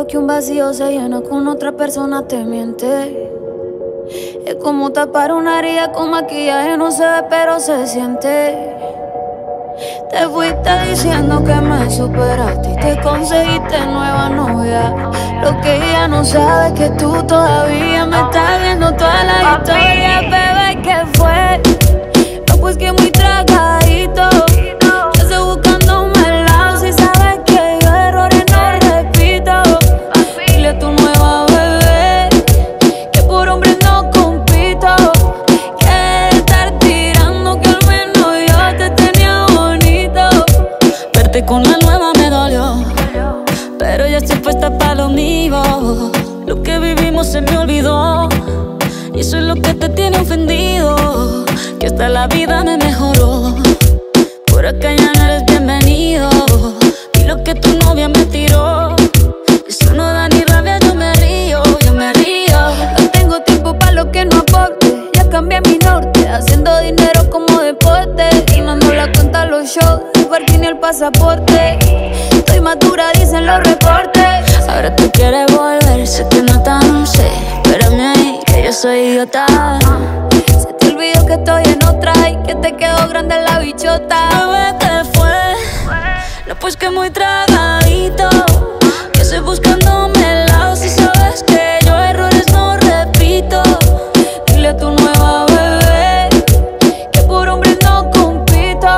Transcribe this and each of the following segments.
Obvio que un vacío se llena con otra persona, te miente. Es como tapar una herida con maquillaje, no se ve pero se siente. Te fuiste diciendo que me superaste y te conseguiste nueva novia. Lo que ella no sabe es que tú todavía me estás viendo toda la historia. Bebé, ¿qué fue? No, pues que muy tragadito. Yo estoy buscándome el lado. Si sabes que yo errores no repito. Dile a tu nueva bebé que por hombre no compito. Que estar tirando que al menos yo te tenía bonito. Verte con la nueva me dolió, pero ya estoy puesta para lo mío. Lo que vivimos se me olvidó y eso es lo que te tiene ofendido. Que hasta la vida me mejoró. Por acá ya no eres bienvenido. Y lo que tu novia me tiró, eso no da ni rabia, yo me río, yo me río. No tengo tiempo para lo que no aporte. Ya cambié mi norte, haciendo dinero como deporte. Y no la cuenta a los shows, el parking y el pasaporte. Estoy madura, dicen los reportes. Ahora tú quieres volver, sé que no tan sé. Espérame ahí, que yo soy idiota. Se te olvidó que estoy en otra y que te quedó grande la bichota. Bebé, ¿qué fue? No, pues que muy tragadito. Que estoy buscándome el lado. Si sabes que yo errores no repito. Dile a tu nueva bebé que por hombre no compito.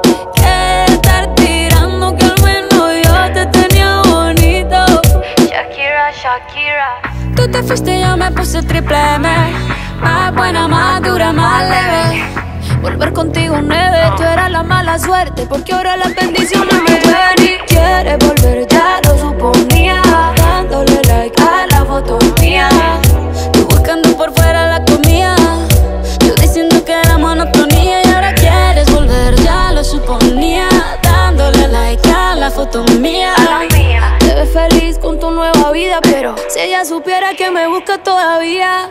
Que estar tirando que al menos yo te tenía bonito. Shakira, Shakira. Tú te fuiste y yo me puse triple M. Más buena, más dura, más leve. Volver contigo nueve, tú eras la mala suerte, porque ahora las bendiciones me ven. Y quieres volver, ya lo suponía. Dándole like a la foto mía. Tú buscando por fuera la comida. Yo diciendo que era monotonía. Y ahora quieres volver, ya lo suponía. Dándole like a la foto mía. Te ves feliz con tu nueva vida, pero si ella supiera que me busca todavía.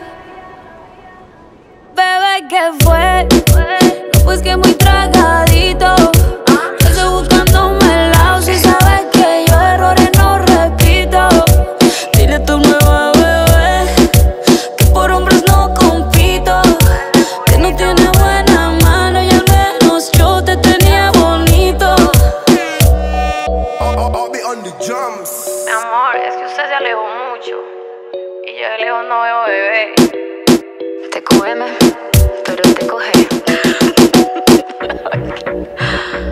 Bebé, ¿qué fue? No, pues que muy tragadito. Yo estoy buscándome el lado. Si sabes que yo errores no repito. Dile a tu nueva bebé que por hombres no compito. Que no tiene buena mano y al menos yo te tenía bonito. Mi amor, es que usted se alejó mucho y yo de lejos no veo bebé. Te cógeme, pero te coge.